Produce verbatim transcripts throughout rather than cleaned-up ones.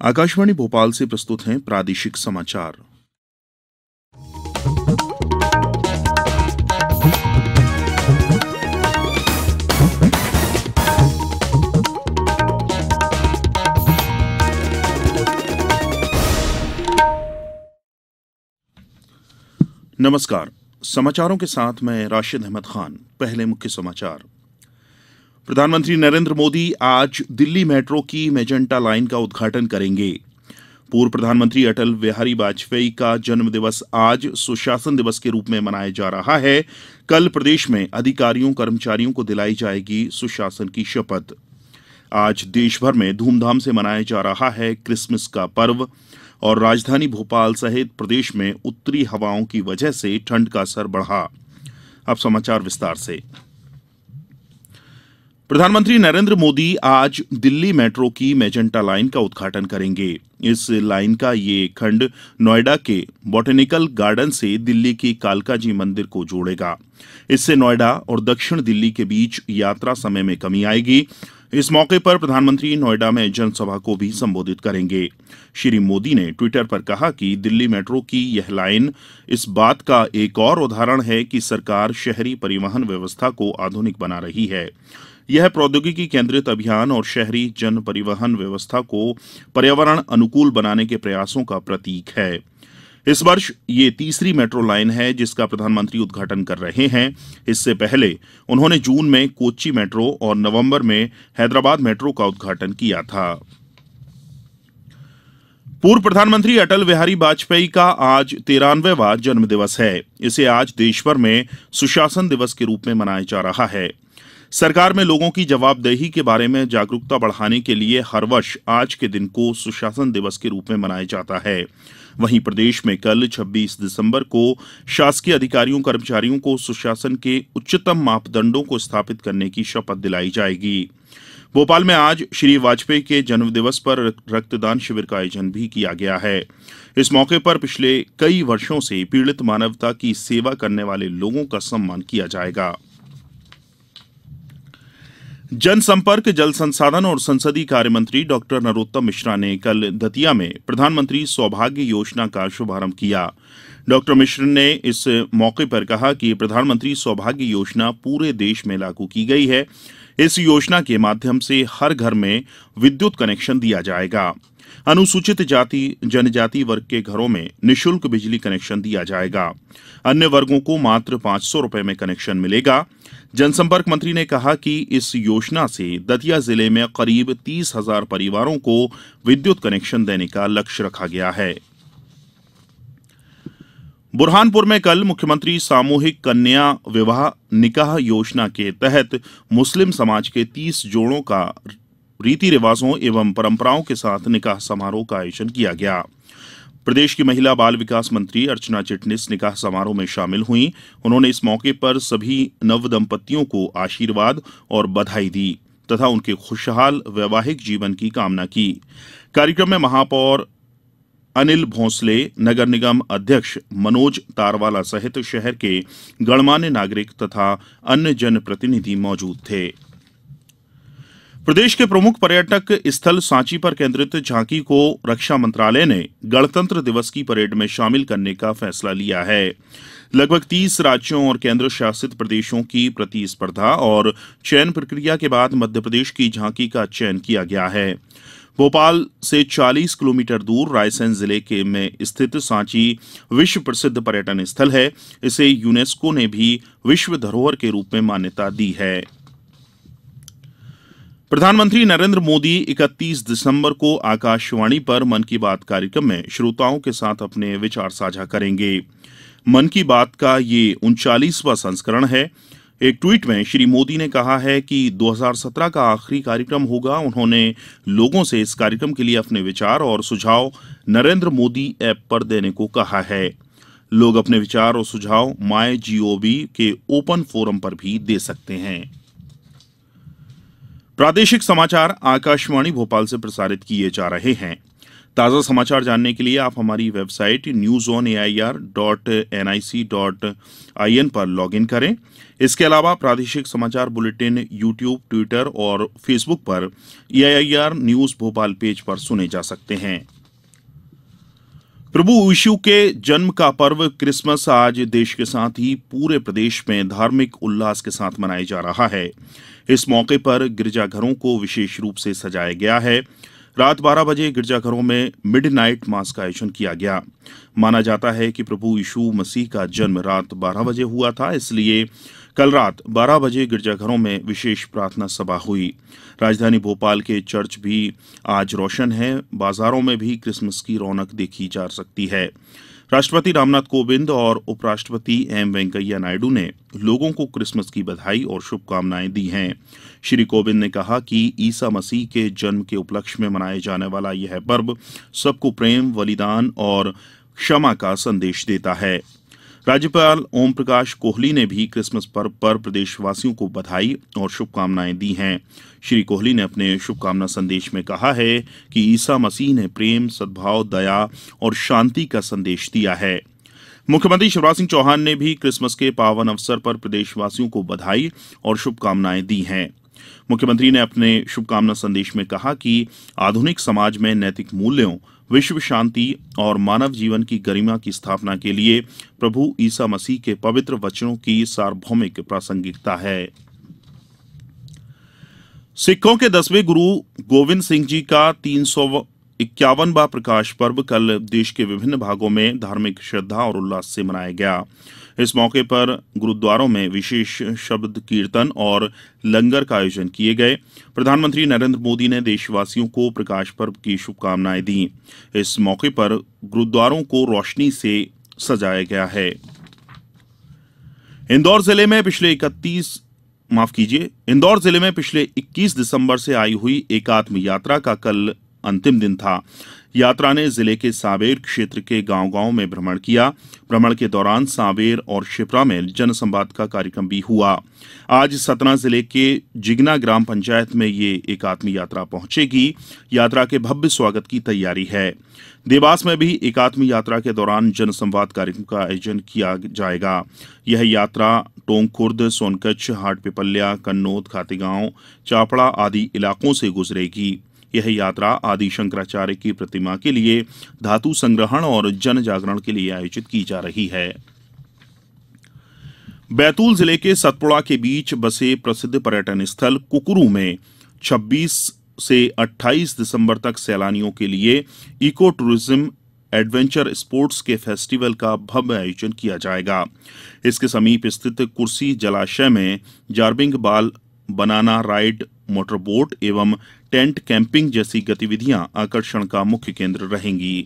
आकाशवाणी भोपाल से प्रस्तुत हैं प्रादेशिक समाचार। नमस्कार, समाचारों के साथ मैं राशिद अहमद खान। पहले मुख्य समाचार। प्रधानमंत्री नरेंद्र मोदी आज दिल्ली मेट्रो की मेजेंटा लाइन का उद्घाटन करेंगे। पूर्व प्रधानमंत्री अटल बिहारी वाजपेयी का जन्म दिवस आज सुशासन दिवस के रूप में मनाया जा रहा है। कल प्रदेश में अधिकारियों कर्मचारियों को दिलाई जाएगी सुशासन की शपथ। आज देश भर में धूमधाम से मनाया जा रहा है क्रिसमस का पर्व और राजधानी भोपाल सहित प्रदेश में उत्तरी हवाओं की वजह से ठंड का असर बढ़ा। अब समाचार विस्तार से। प्रधानमंत्री नरेंद्र मोदी आज दिल्ली मेट्रो की मेजेंटा लाइन का उद्घाटन करेंगे। इस लाइन का ये खंड नोएडा के बॉटेनिकल गार्डन से दिल्ली की कालका जी मंदिर को जोड़ेगा। इससे नोएडा और दक्षिण दिल्ली के बीच यात्रा समय में कमी आएगी। इस मौके पर प्रधानमंत्री नोएडा में जनसभा को भी संबोधित करेंगे। श्री मोदी ने ट्विटर पर कहा कि दिल्ली मेट्रो की यह लाइन इस बात का एक और उदाहरण है कि सरकार शहरी परिवहन व्यवस्था को आधुनिक बना रही है। यह प्रौद्योगिकी केंद्रित अभियान और शहरी जन परिवहन व्यवस्था को पर्यावरण अनुकूल बनाने के प्रयासों का प्रतीक है। इस वर्ष ये तीसरी मेट्रो लाइन है जिसका प्रधानमंत्री उद्घाटन कर रहे हैं। इससे पहले उन्होंने जून में कोच्चि मेट्रो और नवंबर में हैदराबाद मेट्रो का उद्घाटन किया था। पूर्व प्रधानमंत्री अटल बिहारी वाजपेयी का आज तिरानवेवां जन्म दिवस है। इसे आज देशभर में सुशासन दिवस के रूप में मनाया जा रहा है। सरकार में लोगों की जवाबदेही के बारे में जागरूकता बढ़ाने के लिए हर वर्ष आज के दिन को सुशासन दिवस के रूप में मनाया जाता है। वहीं प्रदेश में कल छब्बीस दिसंबर को शासकीय अधिकारियों कर्मचारियों को सुशासन के उच्चतम मापदंडों को स्थापित करने की शपथ दिलाई जाएगी। भोपाल में आज श्री वाजपेयी के जन्मदिवस पर रक्तदान शिविर का आयोजन भी किया गया है। इस मौके पर पिछले कई वर्षों से पीड़ित मानवता की सेवा करने वाले लोगों का सम्मान किया जाएगा। जनसंपर्क, जल संसाधन और संसदीय कार्य मंत्री डॉक्टर नरोत्तम मिश्रा ने कल दतिया में प्रधानमंत्री सौभाग्य योजना का शुभारंभ किया। डॉक्टर मिश्र ने इस मौके पर कहा कि प्रधानमंत्री सौभाग्य योजना पूरे देश में लागू की गई है। इस योजना के माध्यम से हर घर में विद्युत कनेक्शन दिया जाएगा। अनुसूचित जाति जनजाति वर्ग के घरों में निःशुल्क बिजली कनेक्शन दिया जाएगा। अन्य वर्गों को मात्र पांच सौ रुपए में कनेक्शन मिलेगा। जनसंपर्क मंत्री ने कहा कि इस योजना से दतिया जिले में करीब तीस हजार परिवारों को विद्युत कनेक्शन देने का लक्ष्य रखा गया है। बुरहानपुर में कल मुख्यमंत्री सामूहिक कन्या विवाह निकाह योजना के तहत मुस्लिम समाज के तीस जोड़ों का रीति रिवाजों एवं परंपराओं के साथ निकाह समारोह का आयोजन किया गया। प्रदेश की महिला बाल विकास मंत्री अर्चना चिटनिस निकाह समारोह में शामिल हुई। उन्होंने इस मौके पर सभी नवदंपतियों को आशीर्वाद और बधाई दी तथा उनके खुशहाल वैवाहिक जीवन की कामना की। कार्यक्रम में महापौर अनिल भोंसले, नगर निगम अध्यक्ष मनोज तारवाला सहित शहर के गणमान्य नागरिक तथा अन्य जनप्रतिनिधि मौजूद थे। प्रदेश के प्रमुख पर्यटक स्थल सांची पर केंद्रित झांकी को रक्षा मंत्रालय ने गणतंत्र दिवस की परेड में शामिल करने का फैसला लिया है। लगभग तीस राज्यों और केंद्र शासित प्रदेशों की प्रतिस्पर्धा और चयन प्रक्रिया के बाद मध्य प्रदेश की झांकी का चयन किया गया है। भोपाल से चालीस किलोमीटर दूर रायसेन जिले के में स्थित सांची विश्व प्रसिद्ध पर्यटन स्थल है। इसे यूनेस्को ने भी विश्व धरोहर के रूप में मान्यता दी है। प्रधानमंत्री नरेंद्र मोदी इकतीस दिसंबर को आकाशवाणी पर मन की बात कार्यक्रम में श्रोताओं के साथ अपने विचार साझा करेंगे। मन की बात का ये उनचालीसवां संस्करण है। एक ट्वीट में श्री मोदी ने कहा है कि दो हज़ार सत्रह का आखिरी कार्यक्रम होगा। उन्होंने लोगों से इस कार्यक्रम के लिए अपने विचार और सुझाव नरेंद्र मोदी ऐप पर देने को कहा है। लोग अपने विचार और सुझाव माई जीओवी के ओपन फोरम पर भी दे सकते हैं। प्रादेशिक समाचार आकाशवाणी भोपाल से प्रसारित किए जा रहे हैं। ताज़ा समाचार जानने के लिए आप हमारी website news on A I R dot N I C dot I N पर लॉगिन करें। इसके अलावा प्रादेशिक समाचार बुलेटिन यूट्यूब, ट्विटर और फेसबुक पर A I R news Bhopal page पर सुने जा सकते हैं। प्रभु यीशु के जन्म का पर्व क्रिसमस आज देश के साथ ही पूरे प्रदेश में धार्मिक उल्लास के साथ मनाया जा रहा है। इस मौके पर गिरजाघरों को विशेष रूप से सजाया गया है। रात बारह बजे गिरजाघरों में मिडनाइट मास का आयोजन किया गया। माना जाता है कि प्रभु यीशु मसीह का जन्म रात बारह बजे हुआ था, इसलिए कल रात बारह बजे गिरजाघरों में विशेष प्रार्थना सभा हुई। राजधानी भोपाल के चर्च भी आज रोशन है। बाजारों में भी क्रिसमस की रौनक देखी जा सकती है। राष्ट्रपति रामनाथ कोविंद और उपराष्ट्रपति एम वेंकैया नायडू ने लोगों को क्रिसमस की बधाई और शुभकामनाएं दी हैं। श्री कोविंद ने कहा कि ईसा मसीह के जन्म के उपलक्ष्य में मनाए जाने वाला यह पर्व सबको प्रेम, बलिदान और क्षमा का संदेश देता है। राज्यपाल ओम प्रकाश कोहली ने भी क्रिसमस पर्व पर प्रदेशवासियों को बधाई और शुभकामनाएं दी हैं। श्री कोहली ने अपने शुभकामना संदेश में कहा है कि ईसा मसीह ने प्रेम, सद्भाव, दया और शांति का संदेश दिया है। मुख्यमंत्री शिवराज सिंह चौहान ने भी क्रिसमस के पावन अवसर पर प्रदेशवासियों को बधाई और शुभकामनाएं दी हैं। मुख्यमंत्री ने अपने शुभकामना संदेश में कहा कि आधुनिक समाज में नैतिक मूल्यों, विश्व शांति और मानव जीवन की गरिमा की स्थापना के लिए प्रभु ईसा मसीह के पवित्र वचनों की सार्वभौमिक प्रासंगिकता है। सिखों के दसवें गुरु गोविंद सिंह जी का तीन सौ इक्यावनवां प्रकाश पर्व कल देश के विभिन्न भागों में धार्मिक श्रद्धा और उल्लास से मनाया गया। इस मौके पर गुरुद्वारों में विशेष शब्द कीर्तन और लंगर का आयोजन किए गए। प्रधानमंत्री नरेंद्र मोदी ने देशवासियों को प्रकाश पर्व की शुभकामनाएं दी। इस मौके पर गुरुद्वारों को रोशनी से सजाया गया है। इंदौर जिले में पिछले इकतीस माफ कीजिए इंदौर जिले में पिछले इक्कीस दिसंबर से आई हुई एकात्म यात्रा का कल अंतिम दिन था। यात्रा ने जिले के सांवेर क्षेत्र के गांव-गांव में भ्रमण किया। भ्रमण के दौरान सांवेर और शिप्रा में जनसंवाद का कार्यक्रम भी हुआ। आज सतना जिले के जिगना ग्राम पंचायत में ये एकात्म यात्रा पहुंचेगी। यात्रा के भव्य स्वागत की तैयारी है। देवास में भी एकात्म यात्रा के दौरान जनसंवाद कार्यक्रम का आयोजन किया जाएगा। यह यात्रा टोंक खुर्द, सोनकच्छ, हाटपिपल्या, कन्नौद, खातेगांव, चापड़ा आदि इलाकों से गुजरेगी। यह यात्रा आदि शंकराचार्य की प्रतिमा के लिए धातु संग्रहण और जन जागरण के लिए आयोजित की जा रही है। बैतूल जिले के सतपुड़ा के बीच बसे प्रसिद्ध पर्यटन स्थल कुकरू में छब्बीस से अट्ठाईस दिसंबर तक सैलानियों के लिए इको टूरिज्म एडवेंचर स्पोर्ट्स के फेस्टिवल का भव्य आयोजन किया जाएगा। इसके समीप स्थित कुर्सी जलाशय में zorbing ball, banana ride, motorboat एवं टेंट कैंपिंग जैसी गतिविधियां आकर्षण का मुख्य केंद्र रहेंगी।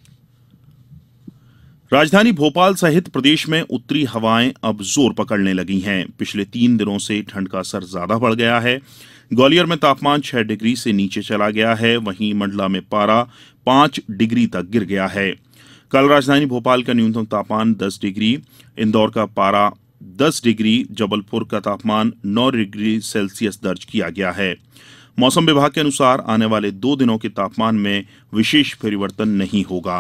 राजधानी भोपाल सहित प्रदेश में उत्तरी हवाएं अब जोर पकड़ने लगी हैं। पिछले तीन दिनों से ठंड का असर ज्यादा बढ़ गया है। ग्वालियर में तापमान छह डिग्री से नीचे चला गया है। वहीं मंडला में पारा पांच डिग्री तक गिर गया है। कल राजधानी भोपाल का न्यूनतम तापमान दस डिग्री, इंदौर का पारा दस डिग्री, जबलपुर का तापमान नौ डिग्री सेल्सियस दर्ज किया गया है। मौसम विभाग के अनुसार आने वाले दो दिनों के तापमान में विशेष परिवर्तन नहीं होगा।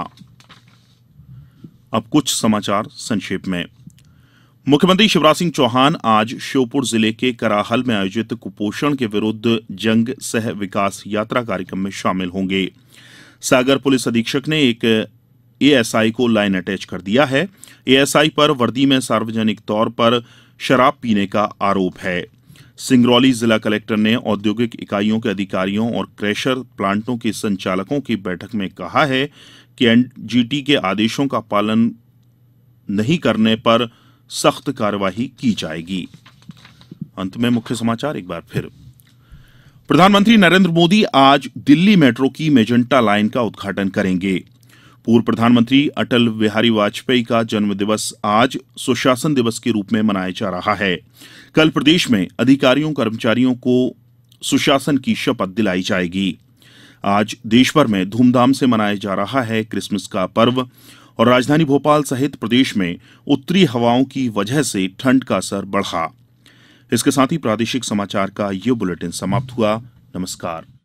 अब कुछ समाचार संक्षेप में। मुख्यमंत्री शिवराज सिंह चौहान आज श्योपुर जिले के कराहल में आयोजित कुपोषण के विरुद्ध जंग सह विकास यात्रा कार्यक्रम में शामिल होंगे। सागर पुलिस अधीक्षक ने एक ए एस आई को लाइन अटैच कर दिया है। ए एस आई पर वर्दी में सार्वजनिक तौर पर शराब पीने का आरोप है। सिंगरौली जिला कलेक्टर ने औद्योगिक इकाइयों के अधिकारियों और क्रैशर प्लांटों के संचालकों की बैठक में कहा है कि एन जी टी के आदेशों का पालन नहीं करने पर सख्त कार्यवाही की जाएगी। अंत में मुख्य समाचार एक बार फिर। प्रधानमंत्री नरेंद्र मोदी आज दिल्ली मेट्रो की मेजेंटा लाइन का उद्घाटन करेंगे। पूर्व प्रधानमंत्री अटल बिहारी वाजपेयी का जन्म दिवस आज सुशासन दिवस के रूप में मनाया जा रहा है। कल प्रदेश में अधिकारियों कर्मचारियों को सुशासन की शपथ दिलाई जाएगी। आज देश भर में धूमधाम से मनाया जा रहा है क्रिसमस का पर्व और राजधानी भोपाल सहित प्रदेश में उत्तरी हवाओं की वजह से ठंड का असर बढ़ा। इसके साथ ही प्रादेशिक समाचार का ये बुलेटिन समाप्त हुआ। नमस्कार।